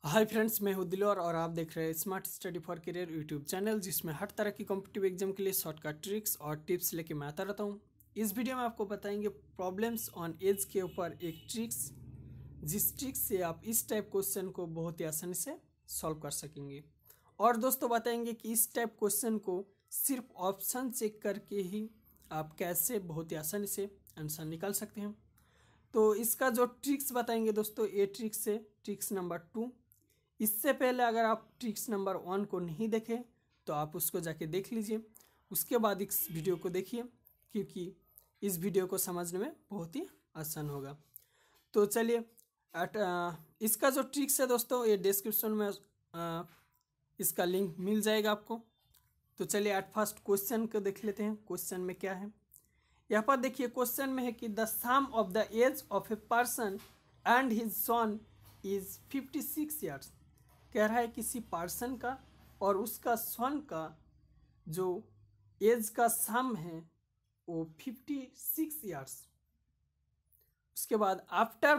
Hi friends, मैं हूं दिलोर और आप देख रहे हैं smart study for career YouTube channel, जिसमें हर तरह की कॉम्पिटिटिव एग्जाम के लिए शॉर्टकट ट्रिक्स और टिप्स लेके मैं आता रहता हूं। इस वीडियो में आपको बताएंगे प्रॉब्लम्स ऑन एज के ऊपर एक ट्रिक्स, जिस ट्रिक्स से आप इस टाइप क्वेश्चन को बहुत ही आसानी से सॉल्व कर सकेंगे। और दोस्तों बताएंगे कि इस टाइप क्वेश्चन को सिर्फ ऑप्शन चेक करके ही आप कैसे बहुत ही आसानी से आंसर निकाल सकते हैं। तो इसका जो ट्रिक्स बताएंगे दोस्तों, ये ट्रिक्स है ट्रिक्स नंबर 2। इससे पहले अगर आप ट्रिक्स नंबर 1 को नहीं देखें तो आप उसको जाके देख लीजिए, उसके बाद इस वीडियो को देखिए, क्योंकि इस वीडियो को समझने में बहुत ही आसान होगा। तो चलिए इसका जो ट्रिक्स है दोस्तों, ये डिस्क्रिप्शन में इसका लिंक मिल जाएगा आपको। तो चलिए एट फर्स्ट क्वेश्चन को देख लेते हैं। क्वेश्चन में क्या है, यहाँ पर देखिए क्वेश्चन में है कि the sum of the age of a person and his son is 56 years. कह रहा है किसी पर्सन का और उसका सन का जो एज का सम है वो 56 ईयर्स। उसके बाद आफ्टर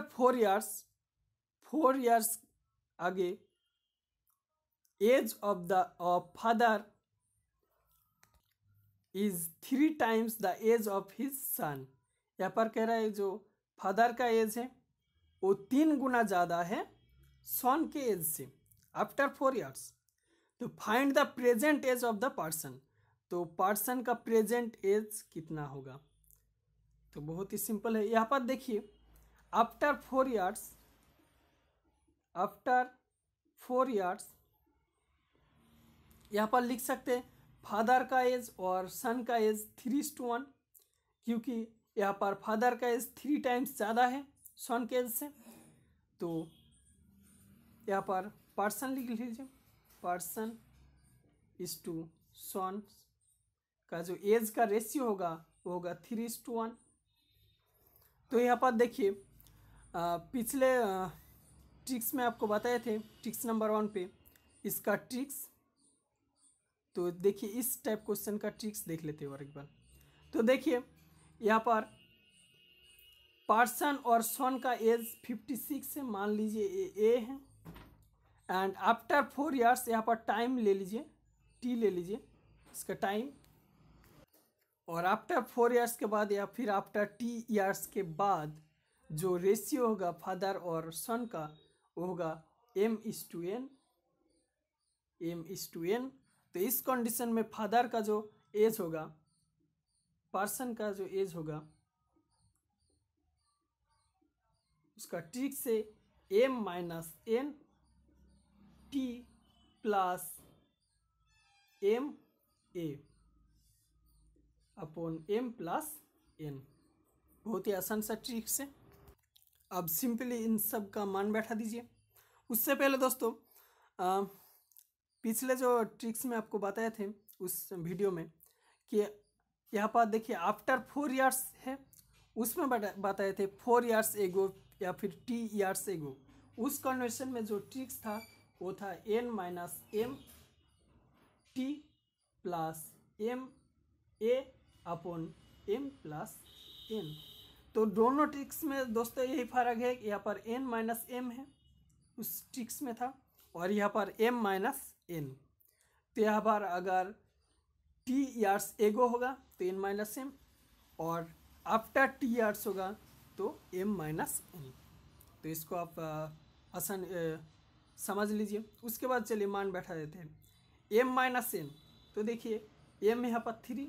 4 ईयर्स आगे age of the father is 3 times the age of his son. यहाँ पर कह रहा है जो फादर का एज है वो 3 गुना ज़्यादा है सन के एज से आफ्टर 4 ईयर्स। तो find the present age of the person. तो पर्सन का प्रेजेंट एज कितना होगा। तो बहुत ही सिंपल है। यहाँ पर देखिए आफ्टर 4 ईयर्स यहाँ पर लिख सकते हैं फादर का एज और सन का एज 3:1, क्योंकि यहाँ पर फादर का एज 3 टाइम्स ज़्यादा है सन के एज से। तो यहाँ पर पर्सन लिख लीजिए, पर्सन इज टू सन का जो एज का रेशियो होगा वो होगा 3:1। तो यहाँ पर देखिए पिछले ट्रिक्स में आपको बताए थे ट्रिक्स नंबर 1 पे इसका ट्रिक्स। तो देखिए इस टाइप क्वेश्चन का ट्रिक्स देख लेते हैं और एक बार। तो देखिए यहाँ पर पर्सन और सन का एज 56 है, मान लीजिए ए है। एंड आफ्टर 4 ईयर्स यहाँ पर टाइम ले लीजिए, टी ले लीजिए इसका टाइम। और आफ्टर 4 ईयर्स के बाद या फिर आफ्टर टी ईयर्स के बाद जो रेशियो होगा फादर और सन का वो होगा m:n। तो इस कंडीशन में फादर का जो एज होगा, पर्सन का जो एज होगा उसका ट्रिक से m-n t plus m/a upon m+n। बहुत ही आसान सा ट्रिक्स है। अब सिंपली इन सब का मान बैठा दीजिए। उससे पहले दोस्तों पिछले जो ट्रिक्स में आपको बताए थे उस वीडियो में कि यहाँ पर देखिए आफ्टर 4 ईयर्स है, उसमें बताए थे 4 ईयर्स एगो या फिर टी ईयर्स एगो। उस कन्वर्शन में जो ट्रिक्स था वो था n-m t plus m/a upon m+n। तो दोनों ट्रिक्स में दोस्तों यही फर्क है कि यहाँ पर n-m है उस ट्रिक्स में था और यहाँ पर m-n। तो यहाँ पर अगर t ईयर्स एगो होगा तो n-m और आफ्टर t ईयर्स होगा तो m-n। तो इसको आप आसान समझ लीजिए। उसके बाद चलिए मान बैठा देते हैं m-n। तो देखिए m यहाँ पर 3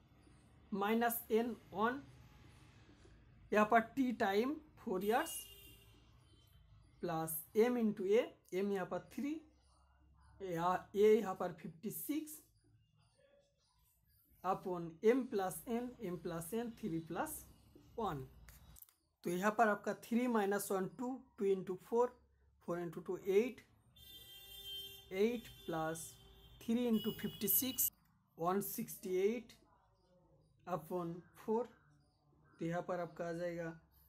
-n ऑन यहाँ पर t time 4 years plus m/a। m यहाँ पर 3, a यहाँ पर 56 अपॉन m+n 3+1। तो यहाँ पर आपका 3 - 1 2, 2 × 4, 4 × 2 8, 8 प्लस 3 × 56 168 अपॉन 4। तो यहाँ पर आपका आ जाएगा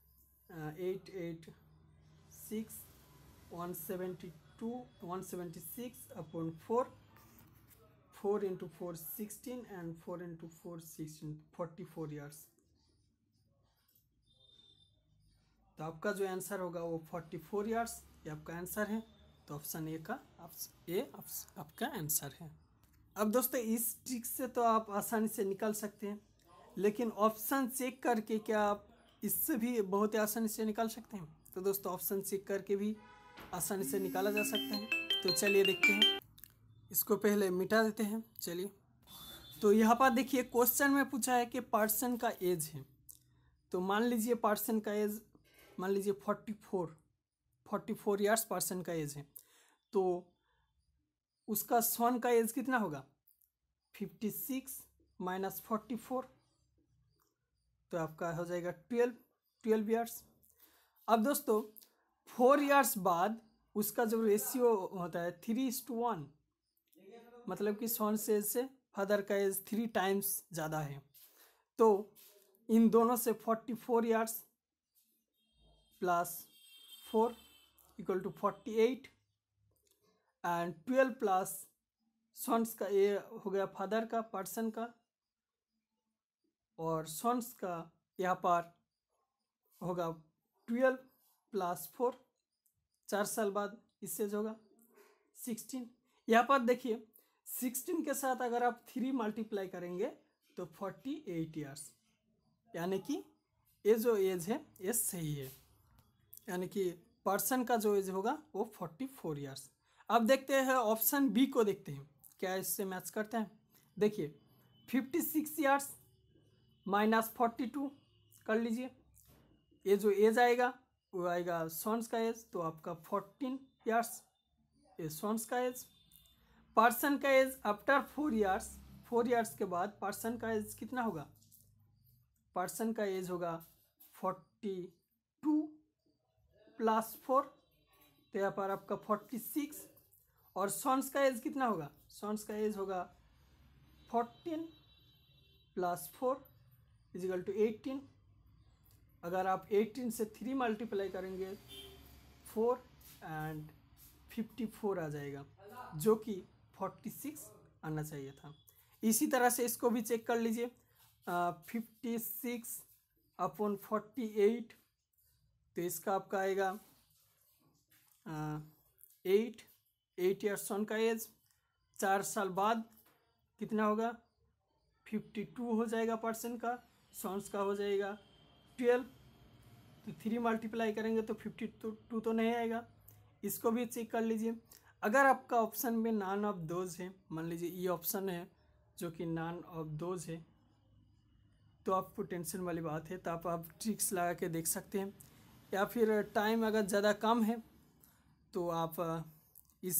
886 172 176 अपॉन 4, 4 × 4 16 एंड 4 × 4 16 44 ईयर्स। तो आपका जो आंसर होगा वो 44 ईयर्स, ये आपका आंसर है। तो ऑप्शन ए का आपका आंसर है। अब दोस्तों इस ट्रिक से तो आप आसानी से निकाल सकते हैं, लेकिन ऑप्शन चेक करके क्या आप इससे भी बहुत ही आसानी से निकाल सकते हैं? तो दोस्तों ऑप्शन चेक करके भी आसानी से निकाला जा सकता है। तो चलिए देखते हैं, इसको पहले मिटा देते हैं। चलिए, तो यहाँ पर देखिए क्वेश्चन में पूछा है कि पर्सन का एज है। तो मान लीजिए पर्सन का एज मान लीजिए 44 ईयर्स पर्सन का एज है। तो उसका सन का एज कितना होगा? 56 माइनस 44, तो आपका हो जाएगा 12 ईयर्स। अब दोस्तों 4 ईयर्स बाद उसका जो रेशियो होता है 3:1, मतलब कि सन से एज से फादर का एज 3 टाइम्स ज़्यादा है। तो इन दोनों से 44 years plus 4 equal to 48 and 12 plus sons का, ये हो गया फादर का पर्सन का, और सन्स का यहाँ पर होगा 12 प्लस 4, 4 साल बाद इससे जो होगा 16। यहाँ पर देखिए 16 के साथ अगर आप 3 मल्टीप्लाई करेंगे तो 48 ईयर्स, यानी कि ये जो एज है ये सही है, यानी कि पर्सन का जो एज होगा वो 44 ईयर्स। अब देखते हैं ऑप्शन बी को, देखते हैं क्या इससे मैच करते हैं। देखिए 56 ईयर्स माइनस 42 कर लीजिए, ये जो एज आएगा वो आएगा सन्स का एज, तो आपका 14 ईयर्स ये सन्स का एज। पर्सन का एज आफ्टर 4 ईयर्स के बाद पर्सन का एज कितना होगा? पर्सन का एज होगा 42 प्लस 4, तो यहाँ पर आपका 46, और सन्स का एज कितना होगा? सन्स का एज होगा 14 प्लस 4 इजिकल टू 18। अगर आप 18 से 3 मल्टीप्लाई करेंगे 4 एंड 54 आ जाएगा, जो कि 46 आना चाहिए था। इसी तरह से इसको भी चेक कर लीजिए, 56 अपॉन 48, तो इसका आपका आएगा 8 ईयर्स सन का एज। 4 साल बाद कितना होगा? 52 हो जाएगा पर्सन का, सन्स का हो जाएगा 12, तो 3 मल्टीप्लाई करेंगे तो 52 तो नहीं आएगा। इसको भी चेक कर लीजिए। अगर आपका ऑप्शन में नॉन ऑफ दोज है, मान लीजिए ये ऑप्शन है जो कि नॉन ऑफ दोज है, तो आपको टेंशन वाली बात है, तो आप ट्रिक्स लगा के देख सकते हैं, या फिर टाइम अगर ज़्यादा कम है तो आप इस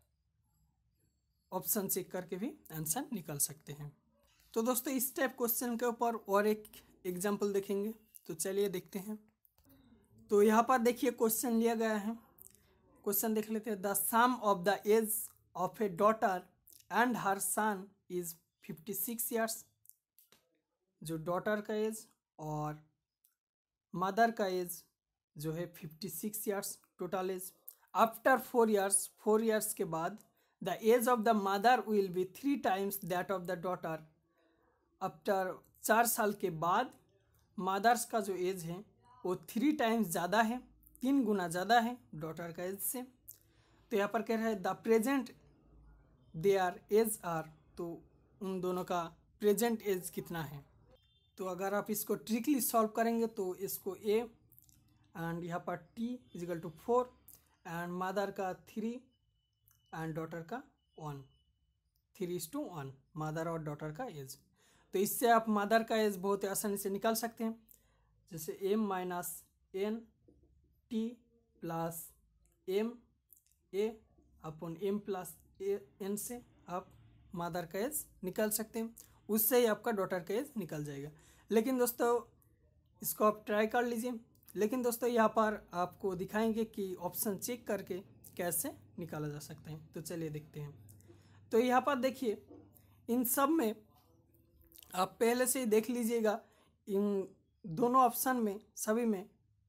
ऑप्शन चेक करके भी आंसर निकाल सकते हैं। तो दोस्तों इस टाइप क्वेश्चन के ऊपर और एक एग्जाम्पल देखेंगे, तो चलिए देखते हैं। तो यहाँ पर देखिए क्वेश्चन लिया गया है, क्वेश्चन देख लेते हैं। The sum of the age of a daughter and her son is 56 years. जो डॉटर का एज और मदर का एज जो है 56 years total age. After 4 years के बाद the age of the mother will be 3 times that of the daughter. After 4 साल के बाद मदर्स का जो एज है वो 3 टाइम्स ज़्यादा है, 3 गुना ज़्यादा है डॉटर का एज से। तो यहाँ पर कह रहा है the present their age are, तो उन दोनों का प्रेजेंट एज कितना है। तो अगर आप इसको ट्रिकली सॉल्व करेंगे तो इसको ए एंड यहाँ पर T equal to 4 and mother का 3 एंड डॉटर का 1, 3:1 मदर और डॉटर का एज। तो इससे आप मदर का एज बहुत ही आसानी से निकाल सकते हैं, जैसे m minus N T plus M A upon M plus N से आप मदर का एज निकाल सकते हैं, उससे ही आपका डॉटर का एज निकल जाएगा। लेकिन दोस्तों इसको आप ट्राई कर लीजिए। लेकिन दोस्तों यहाँ पर आपको दिखाएंगे कि ऑप्शन चेक करके कैसे निकाला जा सकता है। तो चलिए देखते हैं। तो यहाँ पर देखिए इन सब में आप पहले से ही देख लीजिएगा, इन दोनों ऑप्शन में सभी में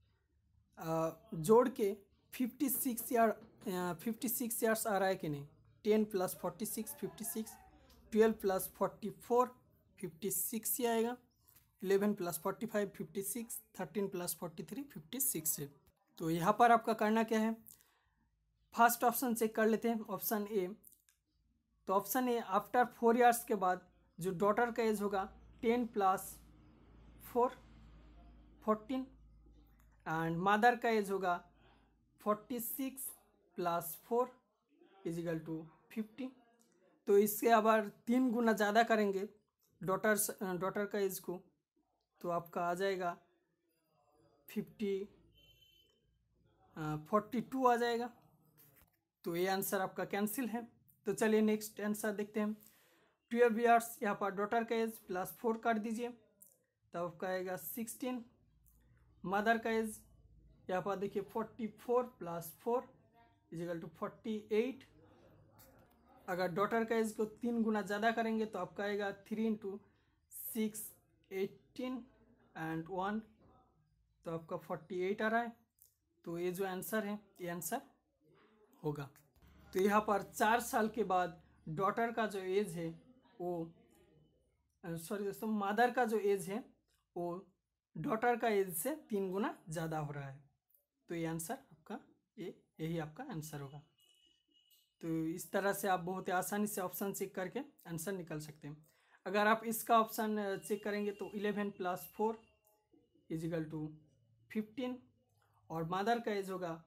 जोड़ के 56 ईयर्स आ रहा है कि नहीं। 10 प्लस 46 56, 12 प्लस 44 56 ही आएगा, 11 प्लस 45 56, 13 प्लस 43 56 है। तो यहाँ पर आपका करना क्या है, फर्स्ट ऑप्शन चेक कर लेते हैं, ऑप्शन ए। तो ऑप्शन ए, आफ्टर 4 ईयर्स के बाद जो डॉटर का एज होगा 10 + 4 14 एंड मदर का एज होगा 46 + 4 = 50। तो इसके अगर 3 गुना ज़्यादा करेंगे डॉटर का एज को तो आपका आ जाएगा 42 आ जाएगा। तो ये आंसर आपका कैंसिल है। तो चलिए नेक्स्ट आंसर देखते हैं। 12 ईयर्स यहाँ पर डॉटर का एज +4 काट दीजिए, तब आपका आएगा 16। मदर का एज यहाँ पर देखिए 44 + 4 = 48। अगर डॉटर का एज को 3 गुना ज़्यादा करेंगे तो आपका आएगा 3 × 6 18 एंड 1, तो आपका 48 आ रहा है। तो ये जो आंसर है ये आंसर होगा। तो यहाँ पर 4 साल के बाद डॉटर का जो एज है वो सॉरी दोस्तों, मदर का जो एज है वो डॉटर का एज से 3 गुना ज़्यादा हो रहा है। तो ये आंसर आपका यही आपका आंसर होगा। तो इस तरह से आप बहुत ही आसानी से ऑप्शन चेक करके आंसर निकाल सकते हैं। अगर आप इसका ऑप्शन चेक करेंगे तो 11 + 4 = 15 और मदर का एज होगा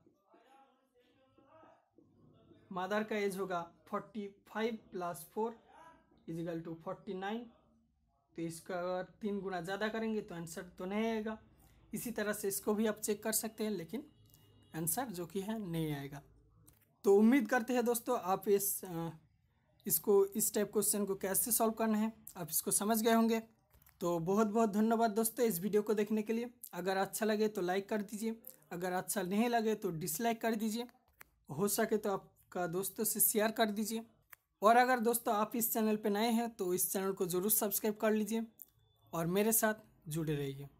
45 + 4 = 49। तो इसका अगर 3 गुना ज़्यादा करेंगे तो आंसर तो नहीं आएगा। इसी तरह से इसको भी आप चेक कर सकते हैं, लेकिन आंसर जो कि है नहीं आएगा। तो उम्मीद करते हैं दोस्तों आप इस टाइप क्वेश्चन को कैसे सॉल्व करना है आप इसको समझ गए होंगे। तो बहुत बहुत धन्यवाद दोस्तों इस वीडियो को देखने के लिए। अगर अच्छा लगे तो लाइक कर दीजिए, अगर अच्छा नहीं लगे तो डिसलाइक कर दीजिए, हो सके तो आपका दोस्तों से शेयर कर दीजिए। और अगर दोस्तों आप इस चैनल पर नए हैं तो इस चैनल को ज़रूर सब्सक्राइब कर लीजिए और मेरे साथ जुड़े रहिए।